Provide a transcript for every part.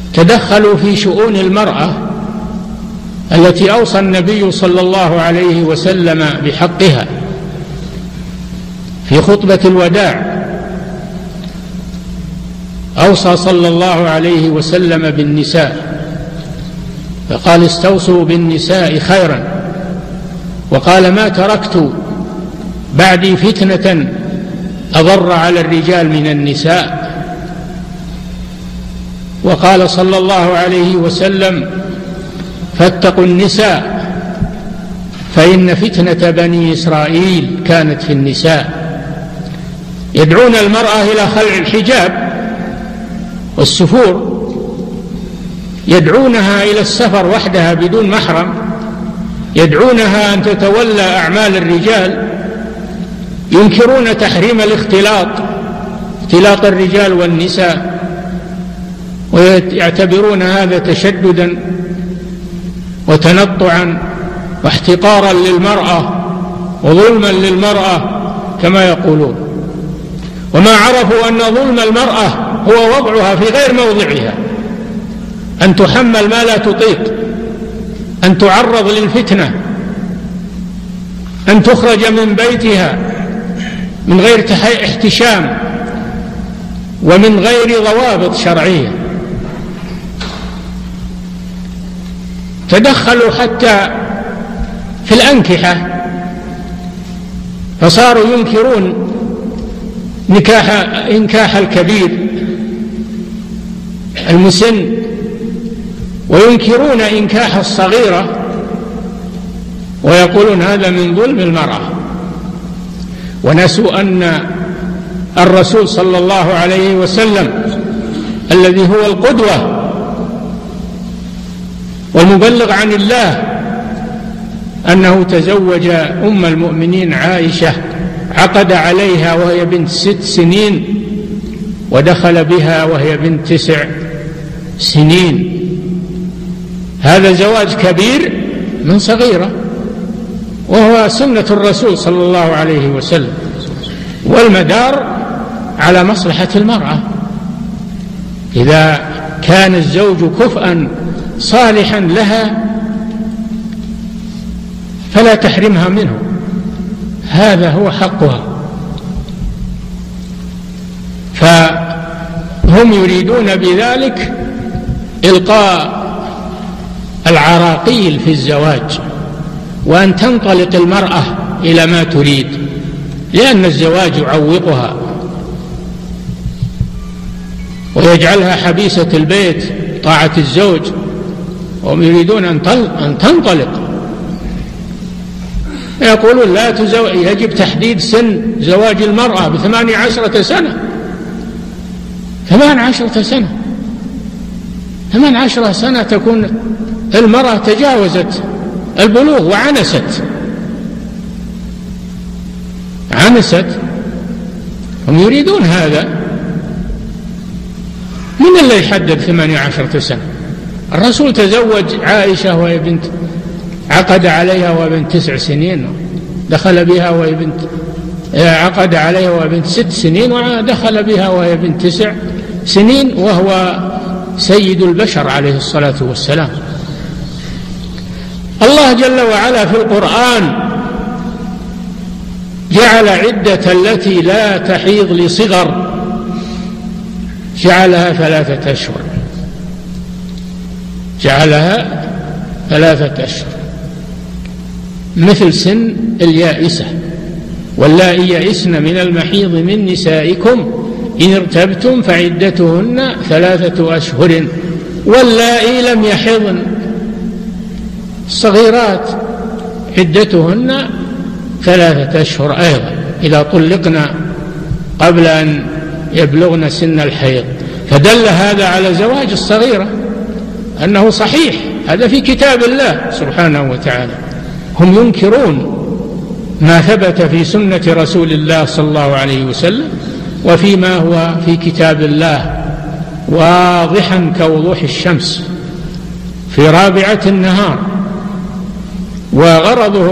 تدخلوا في شؤون المرأة التي أوصى النبي صلى الله عليه وسلم بحقها في خطبة الوداع. أوصى صلى الله عليه وسلم بالنساء فقال استوصوا بالنساء خيرا، وقال ما تركت بعدي فتنة أضر على الرجال من النساء. وقال صلى الله عليه وسلم فاتقوا النساء فإن فتنة بني إسرائيل كانت في النساء. يدعون المرأة إلى خلع الحجاب والسفور، يدعونها إلى السفر وحدها بدون محرم، يدعونها أن تتولى أعمال الرجال، ينكرون تحريم اختلاط الرجال والنساء، ويعتبرون هذا تشددا وتنطعا واحتقارا للمرأة وظلما للمرأة كما يقولون. وما عرفوا أن ظلم المرأة هو وضعها في غير موضعها، أن تحمل ما لا تطيق، أن تعرض للفتنة، أن تخرج من بيتها من غير احتشام ومن غير ضوابط شرعية. تدخلوا حتى في الأنكحة، فصاروا ينكرون إنكاح الكبير المسن، وينكرون إنكاح الصغيرة، ويقولون هذا من ظلم المرأة. ونسوا أن الرسول صلى الله عليه وسلم الذي هو القدوة والمبلغ عن الله أنه تزوج أم المؤمنين عائشة، عقد عليها وهي بنت 6 سنين، ودخل بها وهي بنت 9 سنين. هذا زواج كبير من صغيرة، وهو سنة الرسول صلى الله عليه وسلم، والمدار على مصلحة المرأة. إذا كان الزوج كفءا صالحا لها فلا تحرمها منه، هذا هو حقها. فهم يريدون بذلك إلقاء العراقيل في الزواج، وأن تنطلق المرأة إلى ما تريد، لأن الزواج يعوقها ويجعلها حبيسة البيت طاعة الزوج، وهم يريدون أن تنطلق. يقولون لا تزوج، يجب تحديد سن زواج المرأة ب18 سنة. 18 سنة، 18 سنة تكون المرأة تجاوزت البلوغ وعنست. هم يريدون هذا. من اللي يحدد 18 سنة؟ الرسول تزوج عائشة وهي بنت، عقد عليها وهي بنت 9 سنين، دخل بها وهي بنت، عقد عليها وهي بنت 6 سنين، ودخل بها وهي بنت 9 سنين، وهو سيد البشر عليه الصلاة والسلام. الله جل وعلا في القرآن جعل عدة التي لا تحيض لصغر جعلها 3 أشهر، جعلها 3 أشهر، مثل سن اليائسة. واللائي يئسن من المحيض من نسائكم إن ارتبتم فعدتهن 3 أشهر واللائي لم يحضن. الصغيرات عدتهن 3 أشهر أيضا إذا طلقنا قبل أن يبلغن سن الحيض. فدل هذا على زواج الصغيرة أنه صحيح، هذا في كتاب الله سبحانه وتعالى. هم ينكرون ما ثبت في سنة رسول الله صلى الله عليه وسلم وفيما هو في كتاب الله واضحا كوضوح الشمس في رابعة النهار. وغرضهم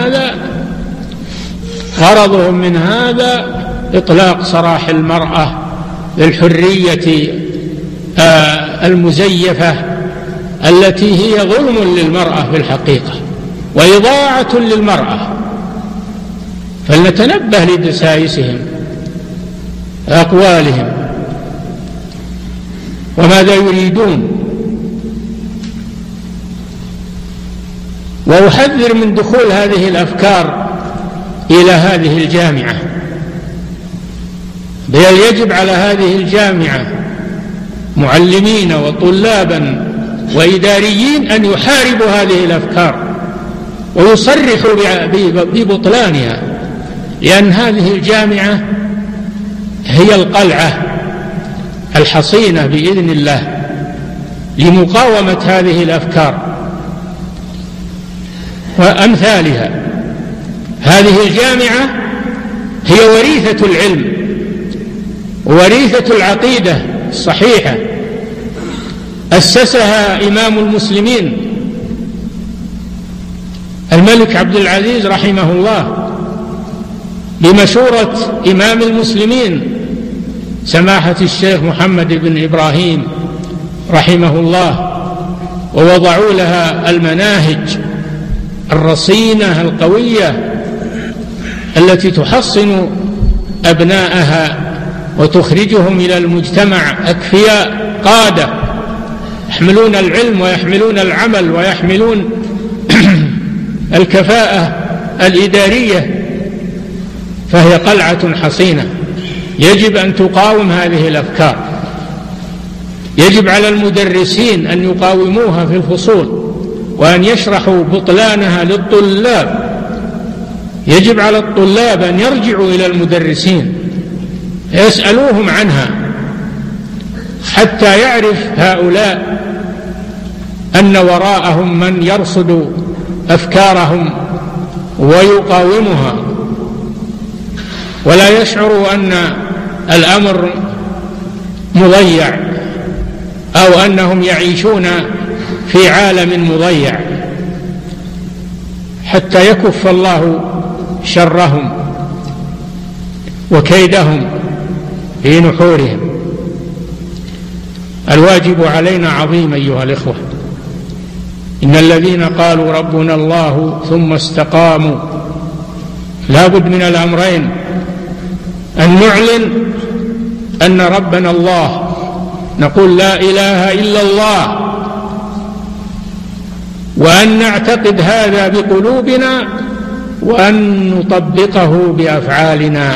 من هذا إطلاق سراح المرأة للحرية المزيفة التي هي ظلم للمرأة في الحقيقة وإضاعة للمرأة. فلنتنبه لدسائسهم أقوالهم وماذا يريدون. وأحذر من دخول هذه الأفكار إلى هذه الجامعة، بل يجب على هذه الجامعة معلمين وطلابا وإداريين أن يحاربوا هذه الأفكار ويصرحوا ببطلانها، لأن هذه الجامعة هي القلعة الحصينة بإذن الله لمقاومة هذه الأفكار وأمثالها. هذه الجامعة هي وريثة العلم وريثة العقيدة الصحيحة، أسسها إمام المسلمين الملك عبد العزيز رحمه الله بمشورة إمام المسلمين سماحة الشيخ محمد بن إبراهيم رحمه الله، ووضعوا لها المناهج الرصينة القوية التي تحصن أبناءها وتخرجهم إلى المجتمع أكفياء قادة يحملون العلم ويحملون العمل ويحملون الكفاءة الإدارية. فهي قلعة حصينة يجب أن تقاوم هذه الأفكار. يجب على المدرسين أن يقاوموها في الفصول وأن يشرحوا بطلانها للطلاب. يجب على الطلاب أن يرجعوا إلى المدرسين يسألوهم عنها حتى يعرف هؤلاء أن وراءهم من يرصد أفكارهم ويقاومها، ولا يشعروا أن الأمر مضيع أو أنهم يعيشون في عالم مضيع، حتى يكف الله شرهم وكيدهم في نحورهم. الواجب علينا عظيم أيها الإخوة. إن الذين قالوا ربنا الله ثم استقاموا، لا بد من الأمرين: أن نعلن أن ربنا الله، نقول لا إله إلا الله، وأن نعتقد هذا بقلوبنا وأن نطبقه بأفعالنا،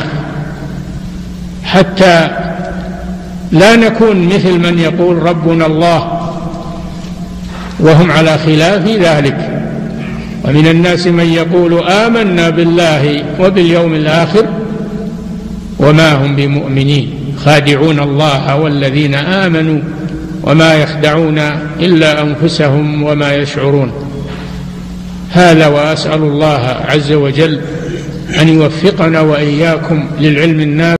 حتى لا نكون مثل من يقول ربنا الله وهم على خلاف ذلك. ومن الناس من يقول آمنا بالله وباليوم الآخر وما هم بمؤمنين خادعون الله والذين آمنوا وما يخدعون إلا أنفسهم وما يشعرون. هذا، وأسأل الله عز وجل أن يوفقنا وإياكم للعلم النافع